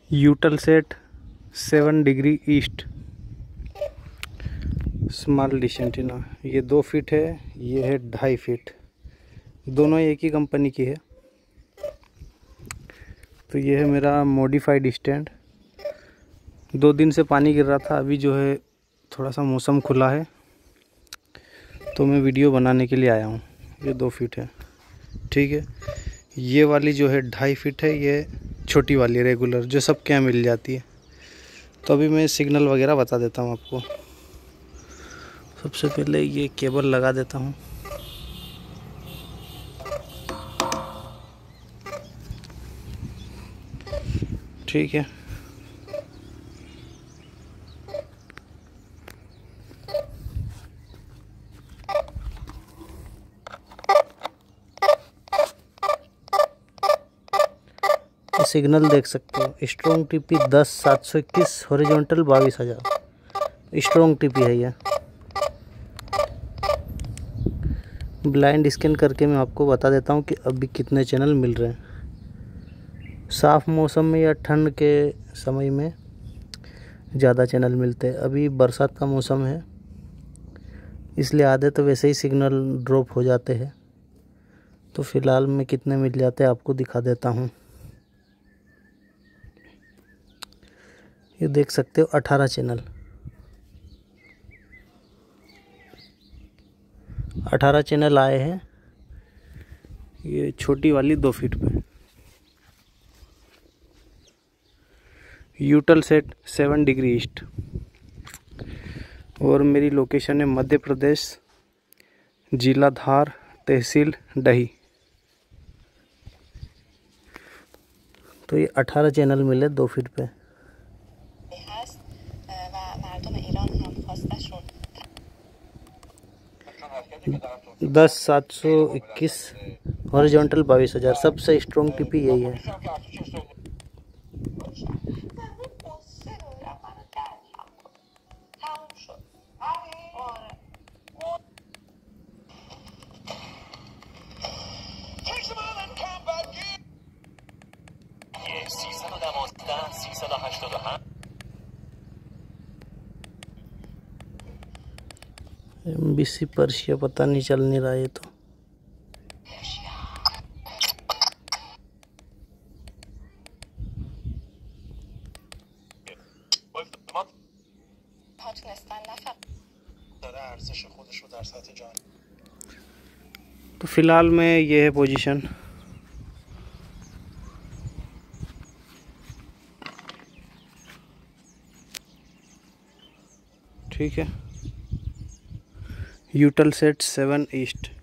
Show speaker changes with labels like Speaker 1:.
Speaker 1: यूटलसेट 7 degree east small dish antenna. ये 2 feet है, ये है 2.5 फीट, दोनों एक ही कंपनी की है। तो ये है मेरा मॉडिफाइड स्टैंड। 2 दिन से पानी गिर रहा था, अभी जो है थोड़ा सा मौसम खुला है तो मैं वीडियो बनाने के लिए आया हूँ। ये 2 फीट है, ठीक है। ये वाली जो है 2.5 फीट है, ये छोटी वाली रेगुलर जो सबके यहाँ मिल जाती है। तो अभी मैं सिग्नल वगैरह बता देता हूँ आपको। सबसे पहले ये केबल लगा देता हूँ। ठीक है, सिग्नल देख सकते हो। Strong TP 10-721, horizontal 22,000। Strong TP है ये। ब्लाइंड स्कैन करके मैं आपको बता देता हूँ कि अभी कितने चैनल मिल रहे हैं। साफ़ मौसम में या ठंड के समय में ज़्यादा चैनल मिलते हैं। अभी बरसात का मौसम है, इसलिए आधे तो वैसे ही सिग्नल ड्रॉप हो जाते हैं। तो फ़िलहाल में कितने मिल जाते हैं आपको दिखा देता हूँ। ये देख सकते हो 18 चैनल, 18 चैनल आए हैं। ये छोटी वाली 2 फीट पे यूटलसेट 7 डिग्री ईस्ट। और मेरी लोकेशन है मध्य प्रदेश, जिला धार, तहसील डही। तो ये 18 चैनल मिले 2 फीट पे। 10-721, हॉरिजॉन्टल 22,000। सबसे स्ट्रॉन्ग टीपी यही है। MBC पर्शिया पता नहीं चल नहीं रहा है तो। तो फिलहाल में ये है पोजीशन। ठीक है, यूटलसेट 7 ईस्ट।